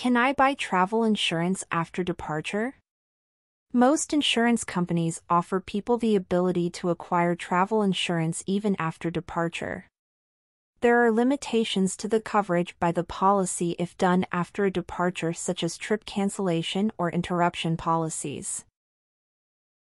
Can I buy travel insurance after departure? Most insurance companies offer people the ability to acquire travel insurance even after departure. There are limitations to the coverage by the policy if done after a departure, such as trip cancellation or interruption policies.